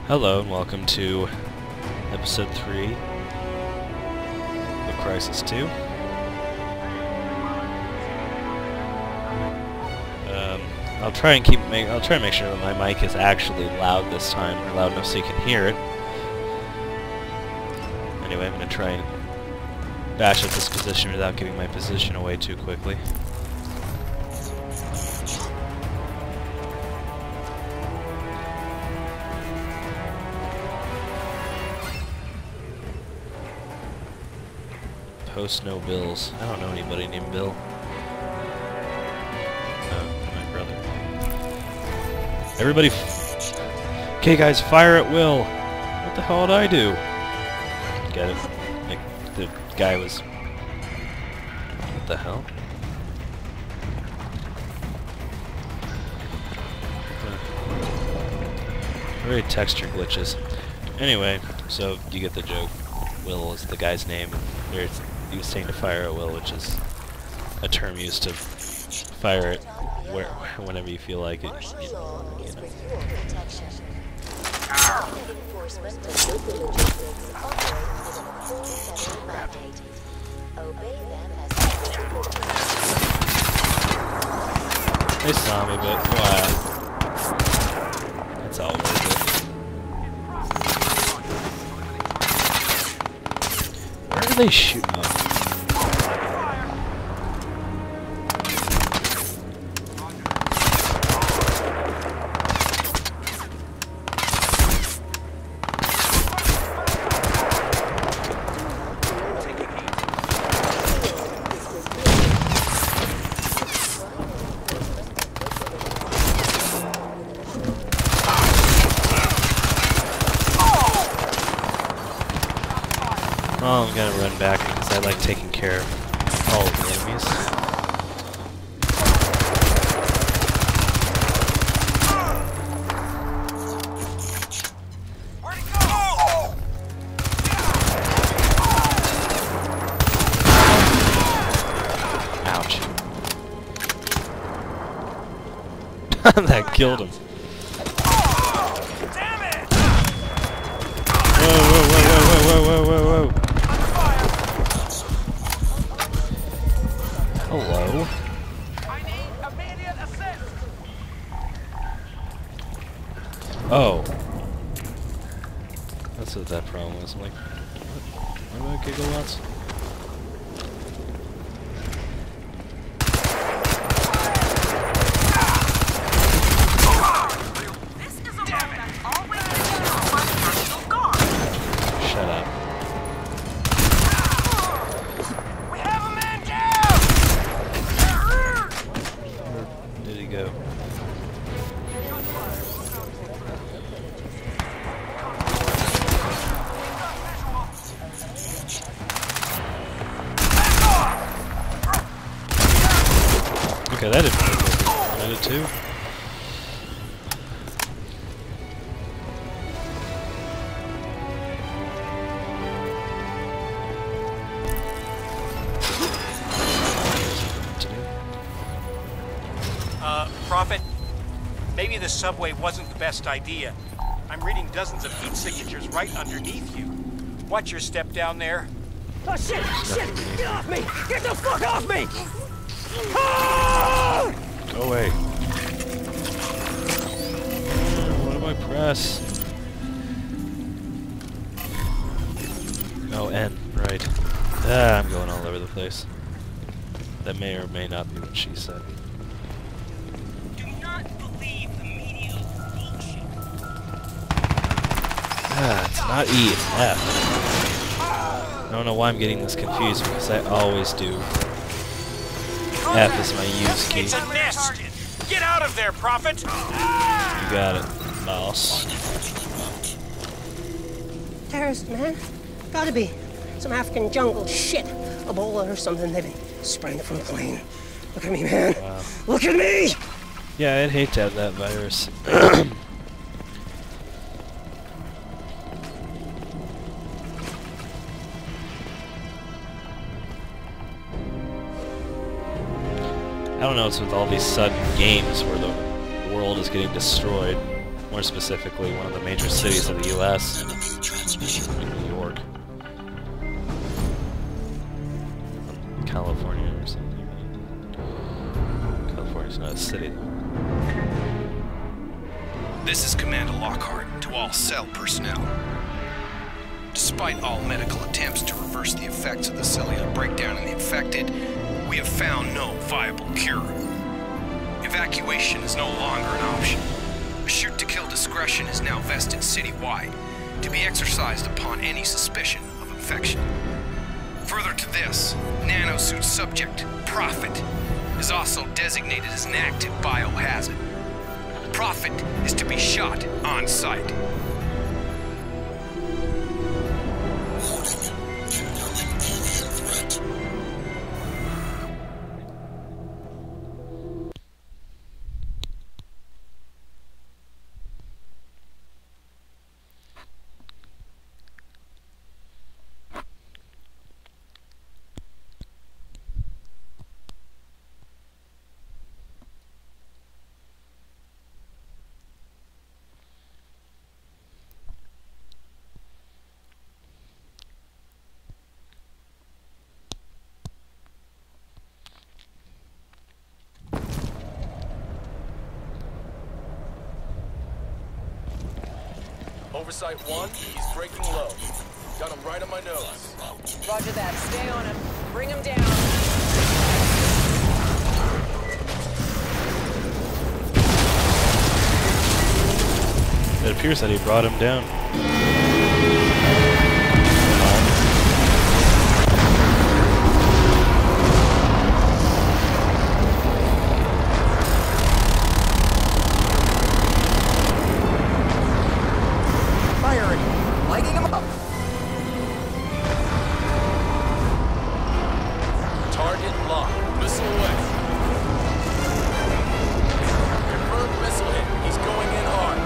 Hello and welcome to episode 3 of Crysis 2. I'll try and make sure that my mic is actually loud this time, or loud enough so you can hear it. Anyway, I'm gonna try and bash up this position without giving my position away too quickly. Post no bills. I don't know anybody named Bill. My brother. Everybody okay guys, fire at will! What the hell did I do? Get it? Like, the guy was... What the hell? Very texture glitches. Anyway, so you get the joke. Will is the guy's name. He was saying to fire at will, which is a term used to fire it whenever you feel like it. You know. They saw me, but wow. That's all worth it. Where are they shooting at? Oh, I'm gonna run back because I like taking care of all of the enemies. Where'd he go? Ouch. That killed him. Damn it! Whoa, whoa, whoa, whoa, whoa, whoa, whoa, whoa. Hello. I need immediate assist. Oh. That's what that problem was. I'm like, what about gigawatts? This is a road that's always been for National Guard. Shut up. We have a man down. Where did he go? Okay, that didn't work. Did it too? Prophet, maybe the subway wasn't the best idea. I'm reading dozens of heat signatures right underneath you. Watch your step down there. Oh shit! Shit! Get off me! Get the fuck off me! Ah! Go away. What do I press? Oh, N, right. Ah, I'm going all over the place. That may or may not be what she said. Do not believe the media bullshit. Ah, it's not E, it's F. I don't know why I'm getting this confused because I always do. F is my use key. It's a nest! Get out of there, Prophet! You got it, boss. Terrorist, man. Gotta be. Some African jungle shit. Ebola or something. They've been spraying it from the plane. Look at me, man. Wow. Look at me! Yeah, I'd hate to have that virus. I don't know, it's with all these sudden games where the world is getting destroyed. More specifically, one of the major cities of the U.S., like New York. California or something. California's not a city, though. This is Commander Lockhart to all cell personnel. Despite all medical attempts to reverse the effects of the cellular breakdown in the infected, we have found no viable cure. Evacuation is no longer an option. A shoot-to-kill discretion is now vested citywide, to be exercised upon any suspicion of infection. Further to this, nanosuit subject, Prophet, is also designated as an active biohazard. Prophet is to be shot on sight. Oversight 1, he's breaking low. Got him right on my nose. Roger that. Stay on him. Bring him down. It appears that he brought him down. Lighting him up. Target locked. Missile away. Confirmed missile hit. He's going in hard.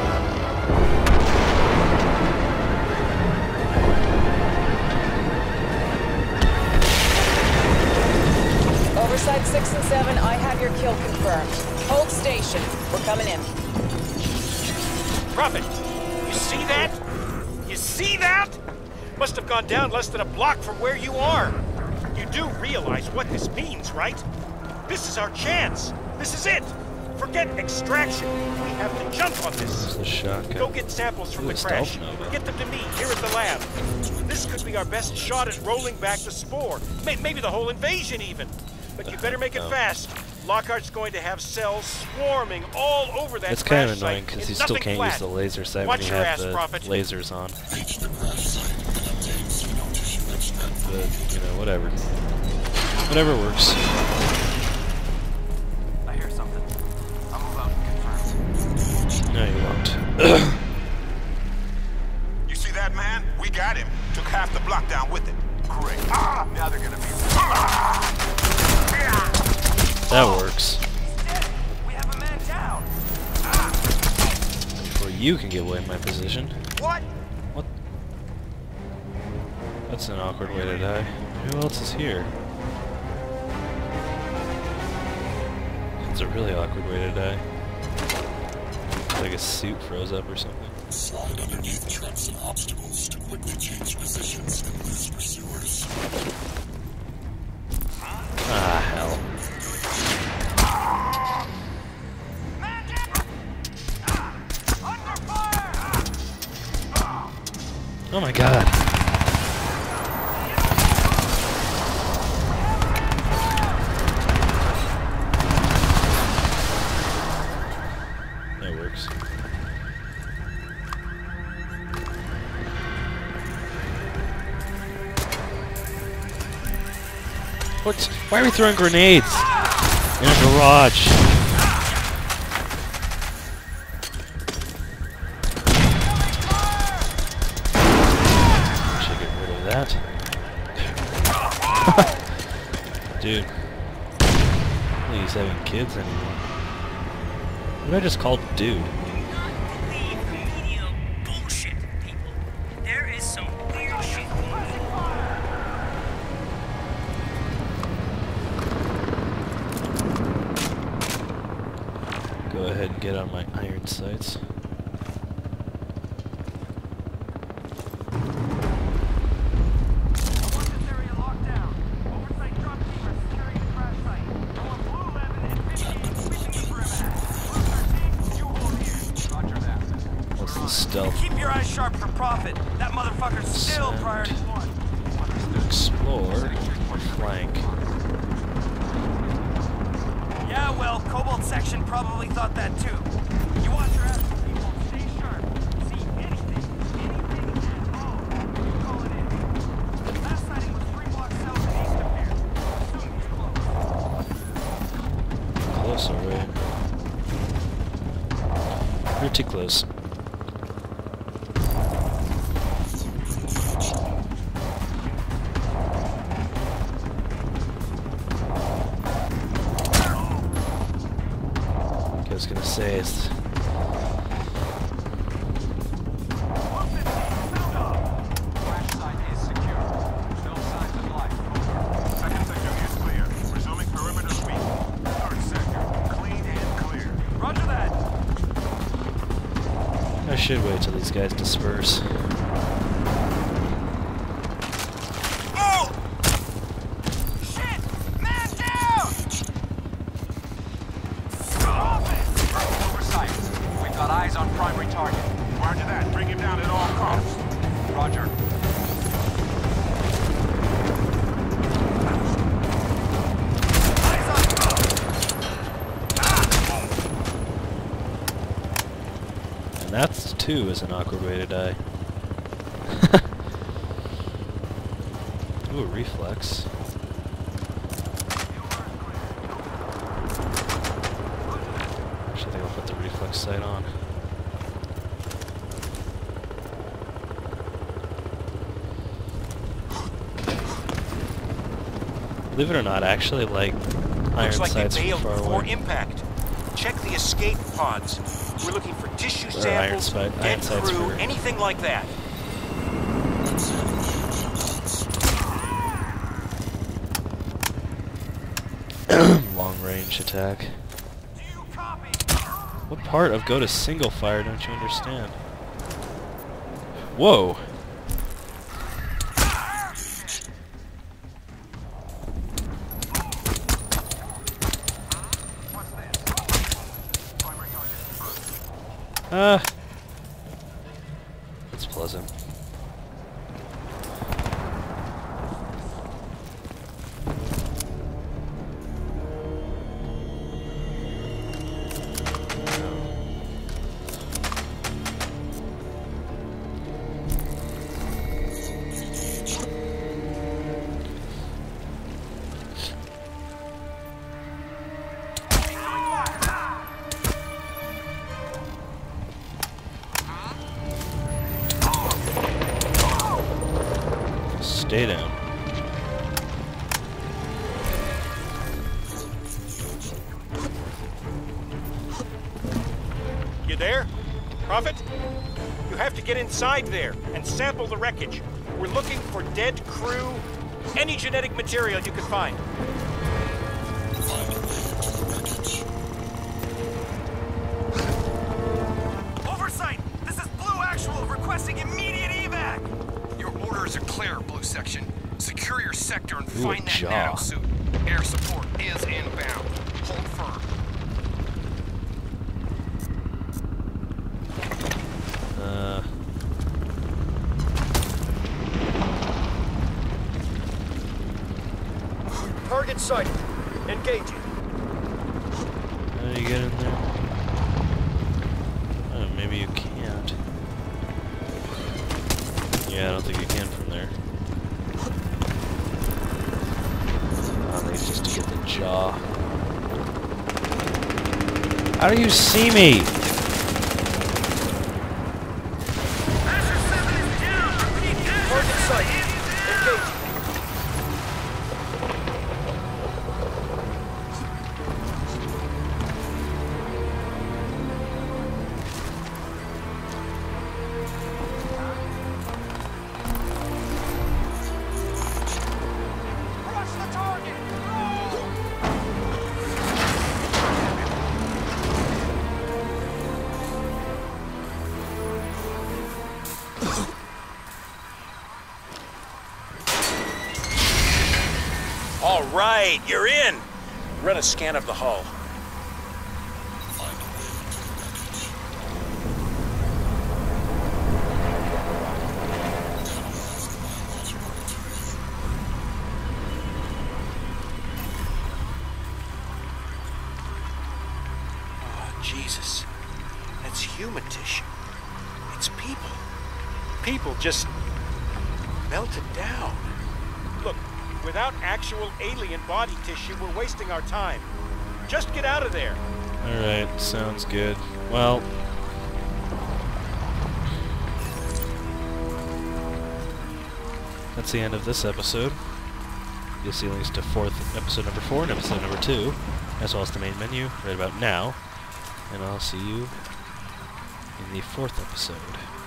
Oversight 6 and 7, I have your kill confirmed. Hold station. We're coming in. Prophet, you see that? You see that? Must have gone down less than a block from where you are. You do realize what this means, right? This is our chance. This is it. Forget extraction. We have to jump on this. It's the shotgun. Go get samples from Ooh, the a crash. stealth nova. Get them to me here at the lab. This could be our best shot at rolling back the spore. Maybe the whole invasion even. But you better make it fast. Lockhart's going to have cells swarming all over that It's kind of crash annoying site. because you It's still nothing can't flat. use the laser sight Watch when you your have ass, the Prophet. lasers on. But, you know, whatever. Whatever works. I hear something. I'll move out and confirm. No, you won't. You see that, man? We got him. Took half the block down with it. Great. Now they're gonna be... That works. We have a man down. Before you can get away in my position. What? What? That's an awkward way to die. Who else is here? That's a really awkward way to die. Like a suit froze up or something. Slide underneath traps and obstacles to quickly change positions and lose pursuers. Ah, hell. Oh my god. That works. What? Why are we throwing grenades in a garage? Should get rid of that. Dude. He's having kids anymore. What did I just call dude? Believe the media bullshit, people. There is some weird shit going on. Go ahead and get on my iron sights. stealth. Keep your eyes sharp for profit. That motherfucker's still Send. priority one. Explore or flank. Yeah, well, Cobalt section probably thought that too. You watch your ass, people. Stay sharp. See anything at all. Call it in. Last sighting was 3 blocks south and east of here. Soon he's close. Close, alright. Pretty close. I was gonna say it's Flash site is secure. No signs of life. Second sector is clear. Resuming perimeter sweep. Third sector, clean and clear. Roger that. I should wait till these guys disperse. Oh! Shit! Man down! Oversight. We've got eyes on primary target. Roger that. Bring him down at all costs. Roger. Eyes on. And that's too is an awkward way to die. Ooh, a reflex. Actually, I think I'll put the reflex sight on. Believe it or not, I actually like iron Looks like they sights from bailed far before away. impact. Check the escape pods. We're looking for tissue Or iron samples, sight- dead iron sights crew, for- anything like that. Long range attack. Do you copy? What part of go to single fire don't you understand? Whoa! That's pleasant. Stay down. You there? Prophet? You have to get inside there and sample the wreckage. We're looking for dead crew, any genetic material you can find. Find a way into the wreckage. Oversight! This is Blue Actual requesting immediate evac! Your orders are clear, Blue Section. Secure your sector and Ooh, find that jaw. nano suit. Air support is inbound. Hold firm. Target sighted. Engaging. How do you get in there? Oh, maybe you can't. Yeah, I don't think you can from there. I think it's just to get the jaw. How do you see me? Asher 7 is down! Repeat, Target sighted. Engaging. Rush the target! All right, you're in. Run a scan of the hull. Find a way into the wreckage. Jesus. That's human tissue. It's people. People just melted down. Look, without actual alien body tissue, we're wasting our time. Just get out of there. Alright, sounds good. Well, that's the end of this episode. You'll see links to episode number 4 and episode number 2, as well as the main menu right about now. And I'll see you in the 4th episode.